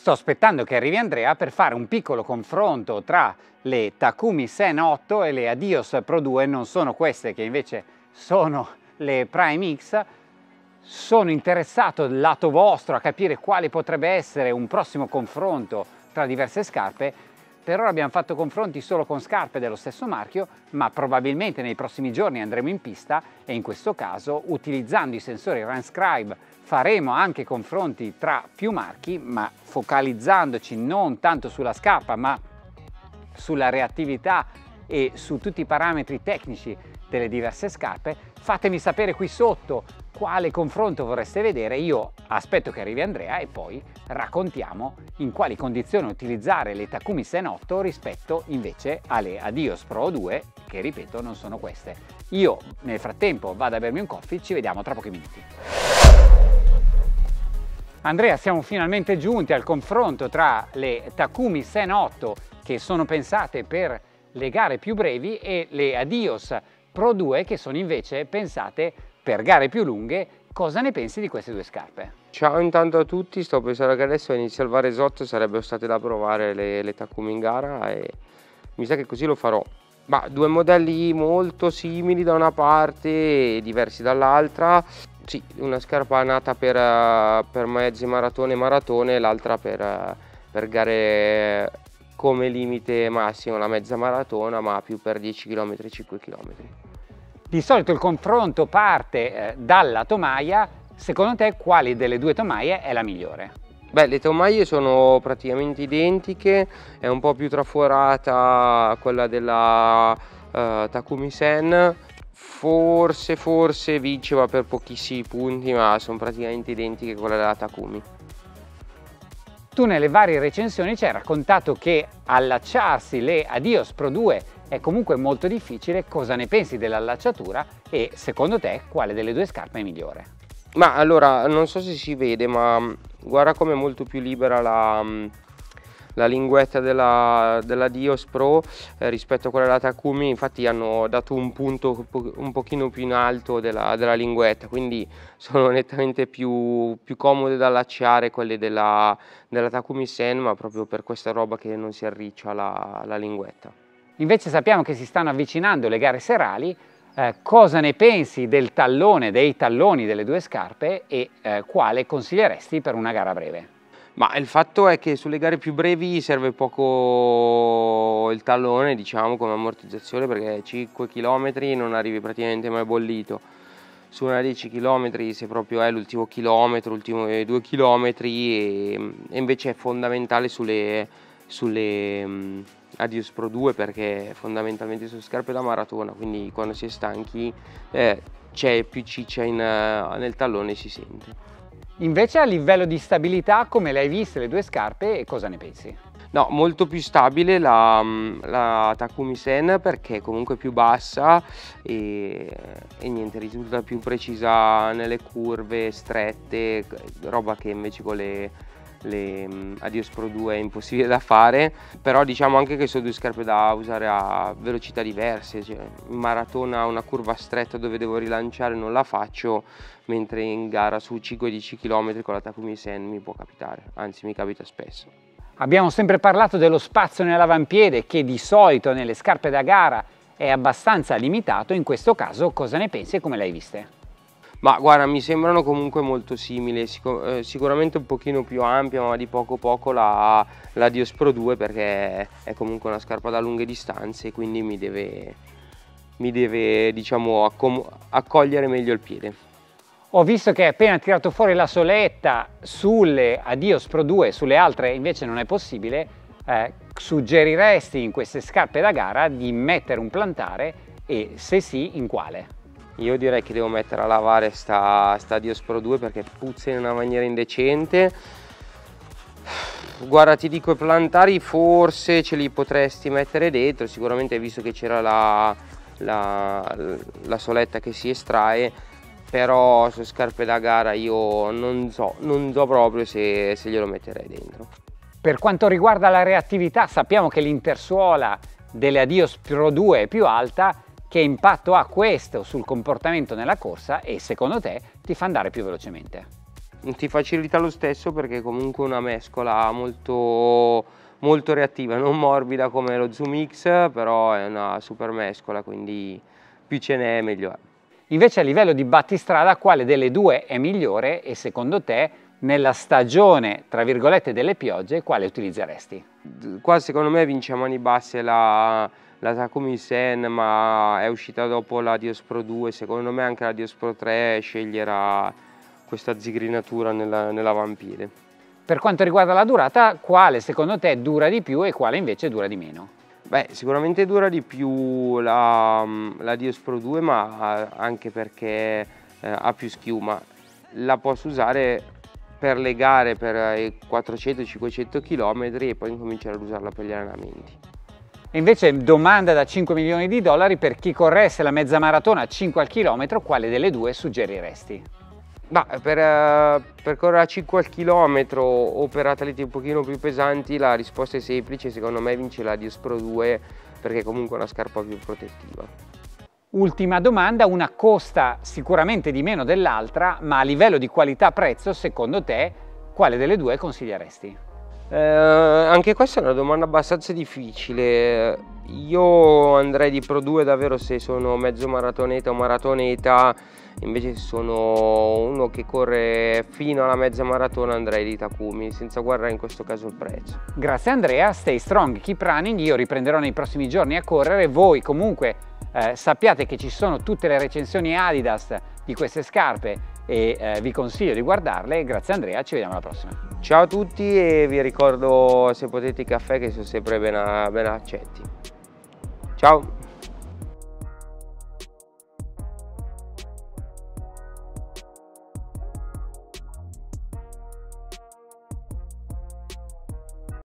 Sto aspettando che arrivi Andrea per fare un piccolo confronto tra le Takumi Sen 8 e le Adios Pro 2, non sono queste che invece sono le Prime X. Sono interessato dal lato vostro a capire quale potrebbe essere un prossimo confronto tra diverse scarpe. Per ora abbiamo fatto confronti solo con scarpe dello stesso marchio, ma probabilmente nei prossimi giorni andremo in pista e in questo caso, utilizzando i sensori Runscribe, faremo anche confronti tra più marchi, ma focalizzandoci non tanto sulla scarpa, ma sulla reattività e su tutti i parametri tecnici delle diverse scarpe. Fatemi sapere qui sotto quale confronto vorreste vedere. Io aspetto che arrivi Andrea e poi raccontiamo in quali condizioni utilizzare le Takumi Sen 8 rispetto invece alle Adios Pro 2, che ripeto non sono queste. Io nel frattempo vado a bermi un coffee, ci vediamo tra pochi minuti. Andrea, siamo finalmente giunti al confronto tra le Takumi Sen 8, che sono pensate per le gare più brevi, e le Adios Pro 2, che sono invece pensate per gare più lunghe. Cosa ne pensi di queste due scarpe? Ciao intanto a tutti, sto pensando che adesso inizia il Varesotto, sarebbero state da provare le Takumi in gara e mi sa che così lo farò. Ma due modelli molto simili da una parte e diversi dall'altra. Sì, una scarpa nata per mezze maratone e maratone, l'altra per gare come limite massimo la mezza maratona, ma più per 10 km e 5 km. Di solito il confronto parte dalla tomaia. Secondo te quale delle due tomaie è la migliore? Beh, le tomaie sono praticamente identiche, è un po' più traforata quella della Takumi Sen. Forse vinceva per pochissimi punti, ma sono praticamente identiche a quella della Takumi. Tu nelle varie recensioni ci hai raccontato che allacciarsi le Adios Pro 2 è comunque molto difficile. Cosa ne pensi dell'allacciatura e secondo te quale delle due scarpe è migliore? Ma allora, non so se si vede, ma guarda com'è molto più libera la linguetta della Adios Pro rispetto a quella della Takumi. Infatti hanno dato un punto un pochino più in alto della linguetta, quindi sono nettamente più comode da allacciare quelle della Takumi Sen, ma proprio per questa roba che non si arriccia la linguetta. Invece sappiamo che si stanno avvicinando le gare serali. Cosa ne pensi del tallone, dei talloni delle due scarpe e quale consiglieresti per una gara breve? Ma il fatto è che sulle gare più brevi serve poco il tallone, diciamo, come ammortizzazione, perché 5 km non arrivi praticamente mai bollito. Su una 10 km, se proprio è l'ultimo chilometro, ultimi 2 km, e invece è fondamentale sulle Adios Pro 2, perché fondamentalmente sono scarpe da maratona, quindi quando si è stanchi c'è più ciccia nel tallone, si sente. Invece a livello di stabilità, come le hai viste le due scarpe e cosa ne pensi? No, molto più stabile la Takumi Sen, perché è comunque più bassa e niente, risulta più precisa nelle curve strette, roba che invece con le Adios Pro 2 è impossibile da fare. Però diciamo anche che sono due scarpe da usare a velocità diverse, cioè in maratona una curva stretta dove devo rilanciare non la faccio, mentre in gara su 5-10 km con la Takumi Sen mi può capitare, anzi mi capita spesso. Abbiamo sempre parlato dello spazio nell'avampiede, che di solito nelle scarpe da gara è abbastanza limitato. In questo caso cosa ne pensi e come le hai viste? Ma guarda, mi sembrano comunque molto simili, sicuramente un pochino più ampia, ma di poco la Adios Pro 2, perché è comunque una scarpa da lunghe distanze, quindi mi deve diciamo accogliere meglio il piede. Ho visto che hai appena tirato fuori la soletta sulle Adios Pro 2, sulle altre invece non è possibile. Suggeriresti in queste scarpe da gara di mettere un plantare e se sì, in quale? Io direi che devo mettere a lavare sta Adios Pro 2 perché puzza in una maniera indecente. Guarda, ti dico, i plantari forse ce li potresti mettere dentro, sicuramente visto che c'era la soletta che si estrae, però su scarpe da gara io non so proprio se glielo metterei dentro. Per quanto riguarda la reattività, sappiamo che l'intersuola delle Adios Pro 2 è più alta. Che impatto ha questo sul comportamento nella corsa e secondo te ti fa andare più velocemente? ti facilita lo stesso perché comunque è una mescola molto, molto reattiva, non morbida come lo Zoom X, però è una super mescola, quindi più ce n'è meglio è. Invece a livello di battistrada, quale delle due è migliore e secondo te nella stagione, tra virgolette, delle piogge, quale utilizzeresti? Qua secondo me vince a mani basse la Takumi Sen, ma è uscita dopo la Dios Pro 2, secondo me anche la Dios Pro 3 sceglierà questa zigrinatura nell'avampiede. Per quanto riguarda la durata, quale secondo te dura di più e quale invece dura di meno? Beh, sicuramente dura di più la Dios Pro 2, ma anche perché ha più schiuma. La posso usare per le gare per i 400-500 km e poi incominciare ad usarla per gli allenamenti. E invece domanda da 5 milioni di dollari: per chi corresse la mezza maratona 5 al chilometro, quale delle due suggeriresti? Per correre a 5 al chilometro o per atleti un pochino più pesanti la risposta è semplice, secondo me vince la Dios Pro 2 perché comunque è una scarpa più protettiva. Ultima domanda, una costa sicuramente di meno dell'altra, ma a livello di qualità-prezzo, secondo te, quale delle due consiglieresti? Anche questa è una domanda abbastanza difficile. Io andrei di Pro 2 davvero se sono mezzo maratoneta o maratoneta, invece se sono uno che corre fino alla mezza maratona andrei di Takumi, senza guardare in questo caso il prezzo. Grazie Andrea, stay strong, keep running, io riprenderò nei prossimi giorni a correre, voi comunque sappiate che ci sono tutte le recensioni Adidas di queste scarpe e vi consiglio di guardarle. Grazie Andrea, ci vediamo alla prossima. Ciao a tutti e vi ricordo, se potete, i caffè che sono sempre ben accetti. Ciao!